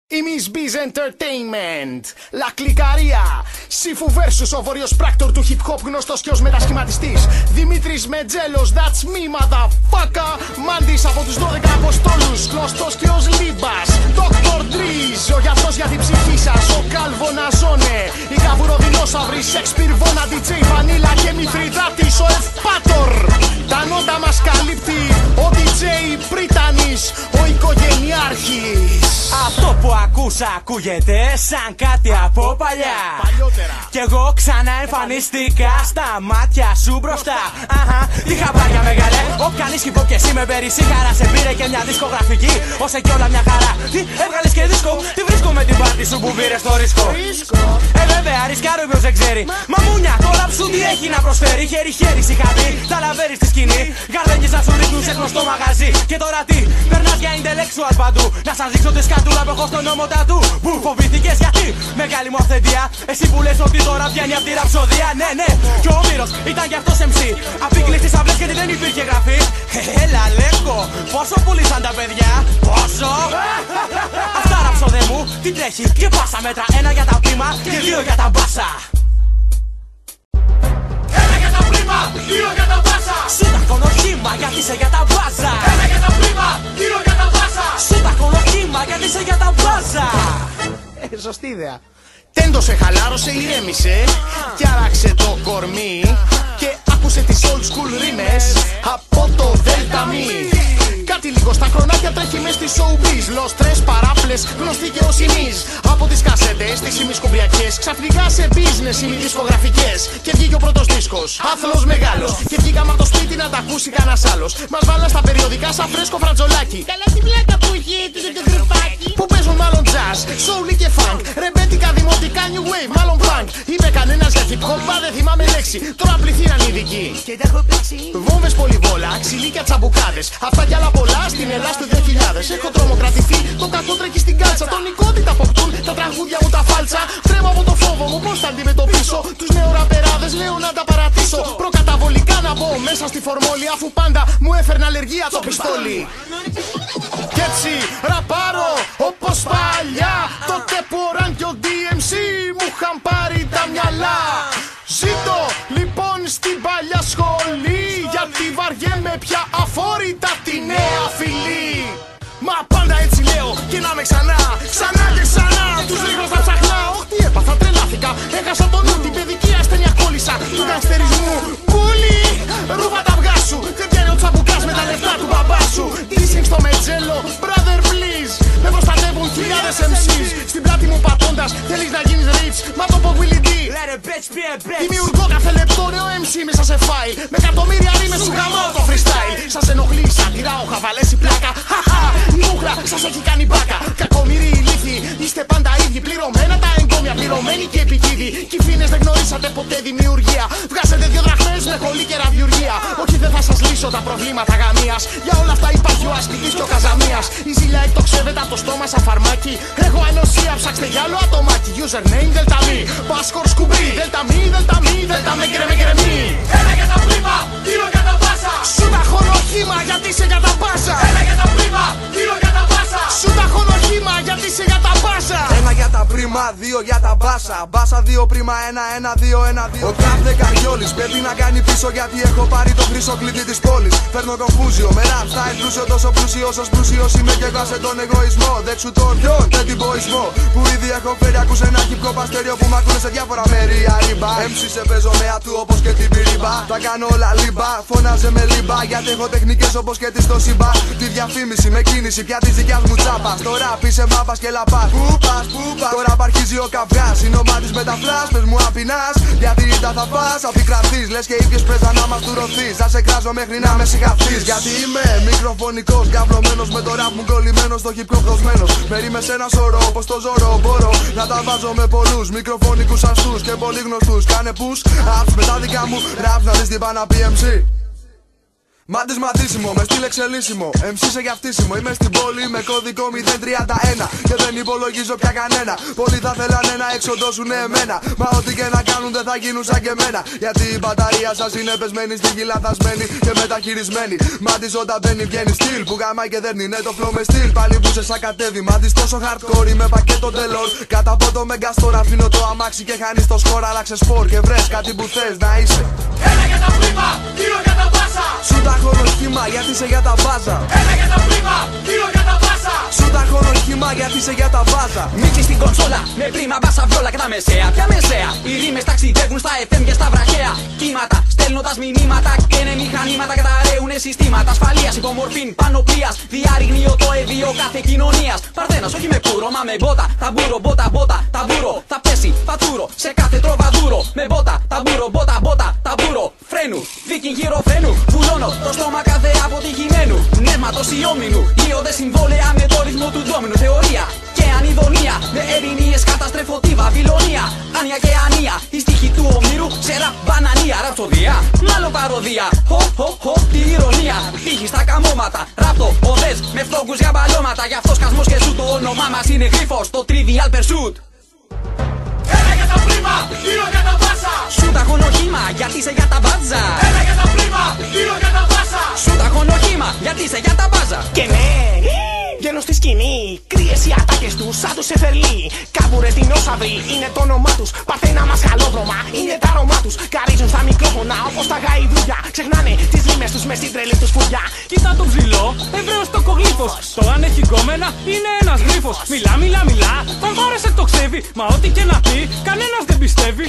Immis Biz Entertainment, La Κλικαρία, Sifu vs ο βόρειος πράκτορ του hip hop, γνωστός και ως μετασχηματιστής. Δημήτρης Μετζέλος, that's me motherfucker. Μάντης από τους 12 Αποστόλους, γνωστός και ως Λίμπας. Dr. Drizz, ο γιατρός για την ψυχή σας. Ο Κάλβο Ναζόνε, η Καβουροδινόσαυρη, Σέξπιρ, Βόνα, DJ Βανίλα και Μηθριδάτης, ο Ευπάτορ. Τα νότα μας καλύπτει ο DJ Πρίτανης, ο οικογενειάρχης. Αυτό που ακούσα ακούγεται σαν κάτι από παλιά. Κι εγώ ξανά εμφανίστηκα στα μάτια σου μπροστά. Αχα, τι χαμπάρια μεγάλε. Ο κανείς hip hop και εσύ με περισσή χαρά. Σε πήρε και μια δισκογραφική, όσε κι όλα μια χαρά. Τι έβγαλες και δίσκο, τι βρίσκω με την πάρτι σου που πήρε στο ρίσκο. Βέβαια, ρισκάρω ποιος δεν ξέρει. Μαμούνια, το ραπ σου τι έχει να προσφέρει. Χέρι-χέρι σιγαδί, τα λαβέρεις στη σκηνή. Γαρδένιες να σου ρίχνουν σε γνωστό μαγαζί. Και τώρα τι, περνάς για intellectual παντού. Να σας δείξω τη σκατούλα που έχω στο νόμο τατού. Που φοβήθηκες γιατί, μεγάλη μου αυθεντία. Εσύ που λες ότι τώρα βγαίνει απ' τη ραψοδία. Ναι, και ο Όμηρος ήταν κι αυτός MC. Απίκλεις τις αυλές γιατί δεν υπήρχε γραφή. Έλα λέκο, πόσο πουλήσαν τα παιδιά, πόσο. Αυτά ραψοδέ μου, τι τρέχει και πάσα μέτρα. Ένα για τα πρίμα και δύο για τα μπάσα. Ένα για τα πρίμα, δύο για τα μπάσα. Σου τα κονοχήμα γιατί είσαι για τα μπάζα. Ένα για τα πρίμα, δύο για τα μπάσα. Σου τα κονοχήμα γιατί είσαι για τα μπάζα. Σωστή ιδέα. Τέντωσε, χαλάρωσε, ηρέμησε και άραξε το κορμί και άκουσε τις old school ρήμες από το Delta Me. Κάτι λίγο στα χρονάκια τρέχει μες στη showbiz. Λοστρές, παράπλες, γνωστοί και ως ημείς. Από τις κασέτες, τις ημισκομπριακές, ξαφνικά σε business ημιδισκογραφικές. Και βγήκε ο πρώτος δίσκος, άθλος μεγάλος. Και βγήκαμε από το σπίτι να τα ακούσει κανένας άλλος. Μας βάλα στα περιοδικά σαν φρέσκο φρατζολάκι. Καλά τη βλάκα που έχει το γκρουπάκι. Που παίζουν μάλλον jazz, soul και funk. Ρεμπέτικα, δημοτικά, new wave, μάλλον punk. Είπε κανένας για hip hop, δεν θυμάμαι λέξη. Τώρα πληθύραν οι ειδικοί. Και τα έχω παίξει. Βόμβες, πολυβόλα, ξυλίκια, τσαμπουκάδες. Αυτά κι άλλα πολλά στην Ελλάδα του 2000. Έχω τρομοκρατηθεί, το κακό τρέχει στην κάλτσα. Τονικότητα αποκτούν τα τραγούδια μου τα φάλτσα. Τρέμω από το φόβο μου, πώς θα αντιμετωπίσω τους νεοραπεράδες, λέω να τα παρατήσω. Προκαταβολικά να μπω μέσα στη φορμόλη, αφού πάντα μου έφερνε αλλεργία το πιστόλι. Κι έτσι ραπάρω όπως παλιά. Τότε που ο Ραν και ο DMC μου είχαν πάρει τα μυαλά. Ζήτω λοιπόν στην παλιά σχολή, γιατί βαριέμαι πια αφόρητα τη νέα φυλή. Μα πάντα έτσι λέω και να με ξανά, ξανά και ξανά. Τους ρίχνω στα ψαχνά, όχι τι έπαθα, τρελάθηκα. Έχασα τον νου, την παιδική ασθένεια κόλλησα του γανστερισμού. Πούλη, ρούβα τα αυγά σου. Δεν βγαίνει ο τσαμπουκάς με τα λεφτά του μπαμπά σου. Dissing στο Μετζέλο, brother please. Με προστατεύουν χιλιάδες MCs. Στην πλάτη μου πατώντας, θέλεις να γίνεις rich. Μα το πω Willy D. Δημιουργώ κάθε λεπτό νέο MC μέσα σε file. Με εκατομμύρια ρήμες σου γαμάω το freestyle. Σας ενοχλεί, σατυράω, χαβαλές η πλάκα. Χαχα, η μούχρα σας έχει κάνει μπάκα. Κακομοιροί ηλίθιοι, είστε πάντα ίδιοι. Πληρωμένα τα εγκόμια, πληρωμένοι και επικίδοι. Κι οι φίνες δεν γνωρίσατε ποτέ δημιουργία. Βγάζετε 2 δραχμές με χολή και ραδιουργία. Όχι δεν θα σας λύσω τα προβλήματα γαμίας. Για όλα αυτά υπάρχει ο ασκητής και ο καζαμίας. Η ζήλια εκτοξεύεται από το στόμα σαν φαρμάκι. Έχω ανοσία, ψάξτε για άλλο ατομάκι. Username Delta Me, Πάσκορ σκουμπί. Delta Me, Delta Me, Delta Me γκρεμί. Ένα για τα πρίμα, δύο για τα μπάσα. Σου τα χωνοχήμα γιατί είσαι για τα μπάσα. Ένα για τα πρίμα, δύο για τα μπάσα. Σου τα χωνοχήμα γιατί είσαι για τα μπάσα. Ένα για τα πρίμα, δύο για τα μπάσα. Μπάσα, δύο πρίμα, ένα, δύο. Ο κάθε καριόλης πρέπει να κάνει πίσω γιατί έχω πάρει το χρυσό κλειδί της πόλης. Φέρνω κομφούζιο με rap style πλούσιο, τόσο πλούσιος όσο πλούσιος είμαι και εγώ σε τον εγωισμό. Δέξου τον ποιον, δεν την ποισμό. Που ήδη έχω φέρει, ακούσε ένα hip hop αστέριο που μ' ακούνε σε διάφορα μέρη. Αρίμπα, MC σε παίζω με ατού όπως και την πυρίμπα. Τα κάνω όλα λίμπα, φώναζε με λίμπα. Γιατί έχω τεχνικές όπως και τη στο σύμπα. Τη διαφήμιση με κίνηση πια της δικιάς μου τσάπας. Τώρα πήσε μάπας και λαπάς. Πού πας, τώρα αρχίζει ο καυγάς. Είναι ο μάτης με τα φλάς, πες μου απεινάς. Γιατί τα θα πας, απεικρατείς. Λες και ίδιες πες να μας τουρωθείς. Θα σε κράζω μέχρι να με συγχαθείς. Γιατί είμαι μικροφωνικός, καυλωμένος με το rap μου κολλημένος. Στο hip hop δοσμένος. Περίμες ένα σωρό, όπως το ζωρό μπορώ να τα βάζω με πολλούς μικροφωνικούς αστούς και πολύ γνωστούς. Κάνε push, ups με τα δικά μου raps να δεις τι πάνε PMC. Μάντες ματίσιμο, με στυλ εξελίσσιμο. MC σε γιαυτίσιμο. Είμαι στην πόλη με κωδικό 031 και δεν υπολογίζω πια κανένα. Πολλοί θα θέλανε να εξοντώσουνε εμένα. Μα ό,τι και να κάνουν δεν θα γίνουν σαν και εμένα. Γιατί η μπαταρία σας είναι πεσμένη, στη γη λαθασμένη και μεταχειρισμένη. Μάντης όταν μπαίνει βγαίνει στυλ που γαμάει και δεν είναι το flow με στυλ. Πάλι που σε σακατεύει. Μάντης τόσο hardcore είμαι πακέτο τελών. Κατά από το μεγκαστόρ αφήνω το αμάξι και χάνεις το σκορ. Άλλαξε σπορ και βρες κάτι που θες να είσαι. Ένα για τα πρίμα, δύο για τα μπάσα. Σου τα χωνοχήμα γιατί είσαι για τα μπάζα. Ένα για τα πρίμα, δύο για τα μπάσα. Σου τα χωνοχήμα γιατί είσαι για τα μπάζα. Μίτσι στην κονσόλα με πρίμα, μπάσα, βιόλα και τα μεσαία. Ποια μεσαία? Οι ρήμες ταξιδεύουν στα FM και στα βραχαία κύματα. Στέλνοντας μηνύματα και είναι μηχανήματα και τα ρέουνε συστήματα ασφαλείας, υπομορφήν, πανοπλίας. Διαρριγνύω το εδίο κάθε κοινωνίας. Παρθένας, όχι με πουρο, μα με μπότα. Ταμπούρο, μπότα, μπότα, ταμπούρο. Θα πέσει, φατούρο, σε κάθε τροβαδούρο. Με μπότα, ταμπούρο, μπότα, μπότα, ταμπούρο. Φρένου, δίκη γύρω φρένου. Βουλώνω το στόμα κάθε αποτυχημένου. Νεύματος ιόμινου, ίοδε συμβόλαια με το ρυθμό του ντόμινου. Θεωρία και ανιδονία, με ερμηνείες καταστρεφωτή βαβυλωνία. Άνια και ανία, η στίχη του ομήρου σε ραπ μπανανία. Ραψοδία, μάλλον παροδία. Χω, τη ηρωνία. Τύχη στα καμώματα, ράπτο, οδές με φθόγκους για μπαλώματα. Γι' αυτό σκασμός και σου το όνομά μας είναι γρίφος, το Trivial Pursuit. Ένα για τα πρίμα, δύο για τα μπάσα. Σου τα χωνοχήμα γιατί είσαι για τα μπάτζα. Ένα για τα πρίμα, δύο για τα μπάσα. Σου τα χωνοχήμα γιατί είσαι για τα μπάζα. Και ναι, βγαίνω στη σκηνή. Κρύες οι ατάκες τους σαν τους Εφερλί. Καμπουρετινόσαυροι είναι το όνομά τους. Παρθένα μασχαλόδρομα είναι τα αρώμα τους. Καρίζουν στα μικρόφωνα όπως τα γαϊδούρια. Ξεχνάνε τις ρήμες τους μες στην τρελή τους φουριά. Κοίτα τον ψηλό, Εβραίος τοκογλύφος. Το αν έχει γκόμενα είναι ένας γρίφος. Μιλά, φανφάρεσε το ξέβει. Μα ό,τι και να πει, κανένας δεν πιστεύει.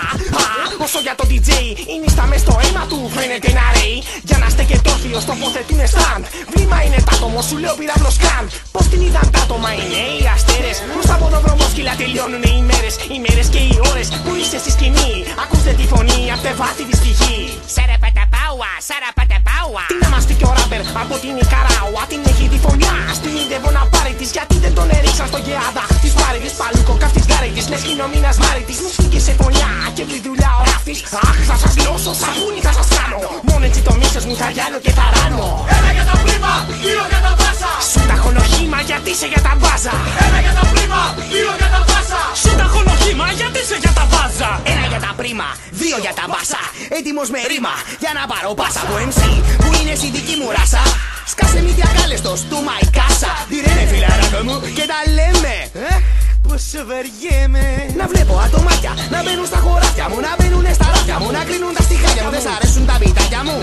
Όσο για το DJ, είναι στα μες στο αίμα του φαίνεται να ρέει. Για να στέκεται όρθιος τοποθετούνε στάντ. Βλήμα είναι τ' άτομο, σου λέω πυραυλός καν. Πώς την είδαν τ' άτομα είναι οι αστέρες. Μπροστά από το βρωμόσκυλα τελειώνουν οι μέρες. Οι μέρες και οι ώρες που είσαι στη σκηνή. Ακούστε τη φωνή απ' τε βάθη της ψυχή. Σαραπαταπάουα, σαραπαταπάουα. Τι να μας πει και ο ράπερ από την Ικαράουα. Την έχει τη φωνιά, στην είδευω να πάρει της. Γιατί δεν τον έριξαν στο γεάδα. Της πάρει της παλούκο, καυτής γάρι της. Λες κοινομήνας μάρι της. Μου φύγε σε φωνιά και βρει δουλειά ο ράφτης. Αχ, θα σας λιώσω, σαγούνι θα σας κάνω. Μόνο έτσι το μίσος μου θα γιάνω και θα ράνω. Ένα για τα πρίμα, δύο για τα μπάσα. Σου τα χωνοχήμα γιατί είσαι για τα μπάζα. Ένα για τα πρίμα, δύο για τα μπάσα. Σου τα χωνοχήμα γιατί είσαι για τα μπάζα. Ένα για τα πρίμα, δύο για τα μπάσα. Έτοιμος με ρήμα για να πάρω πάσα από MC που είναι στη δική μου ράσα. Σκάσε μη διακάλεστος του Μαϊκάσα. Διρένε φιλαράκο μου και τα λέμε. Πόσο βαριέμαι να βλέπω ατομάκια να μπαίνουν στα χωράφια μου, να μπαίνουνε στα ράφια μου, να κρίνουν τα στιχάκια μου. Δεν σ' αρέσουν τα μπιτάκια μου.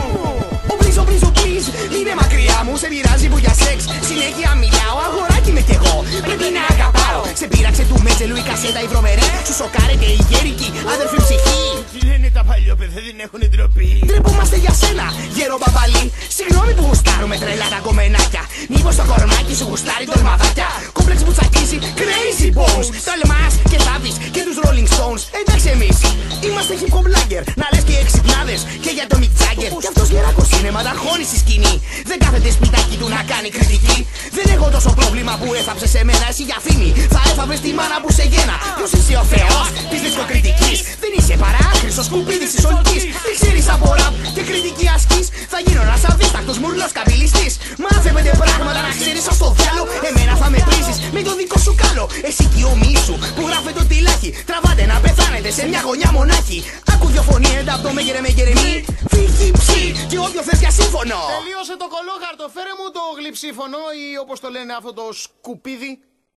Ο please, είναι μακριά μου. Σε πειράζει που για σεξ συνέχεια μιλάω. Αγοράκι με κι εγώ, πρέπει να αγαπάω. Σε πείραξε του Μέτζελου η κασέτα η βρωμερή. Σου σοκάρεται η γέρικη αδερφή ψυχή. Τι λένε τα παλιόπαιδα, δεν έχουνε ντροπή. Ντρεπόμαστε για σένα, γέρο μπαμπαλί. Συγγνώμη που γουστάρουμε τρελά τα κομμενάκια. Μήπως το κορμάκι σου γουστάρει τολμαδάκια. Κόμπλεξ που τσακίζει, crazy bones. Τολμάς και θάβεις και τους Rolling Stones. Εντάξει εμείς είμαστε hip hop lager. Να λες και εξυπνάδες και για το Mick Jagger. Κι αυτός γεράκος είναι μανταρχώνει στη σκηνή. Δεν κάθεται σπιτάκι του να κάνει κριτική. Δεν έχω τόσο πρόβλημα που έθαψε σε μένα. Εσύ για φήμη θα έθαβες τη μάνα που σε γένα. Ποιος είσαι ο Θεός της δισκοκριτικής. Δεν είσαι παρά άχρηστο σκουπίδι της ολικής. Δεν ξέρεις από ραπ και κριτική ασκής. Θα γίνω ένας αδίστακτος μουρλός καμπυλιστής. Μάθε 5 πράγματα να ξέρεις ως το διάλο. Εμένα θα με πρίζεις με το δικό σου κάλο. Εσύ και ο μη σου που γράφε το τυλάκι. Τραβάτε να πεθάνετε σε μια γωνιά μονάχη. Άκου δυο φωνή από το μέγερε με γερεμί. Φύγει ψή και όποιο θες για σύμφωνο. Τελείωσε το κολόγαρτο, φέρε μου το γλυψίφωνο ή όπως το λένε αυτό το σκουπίδι.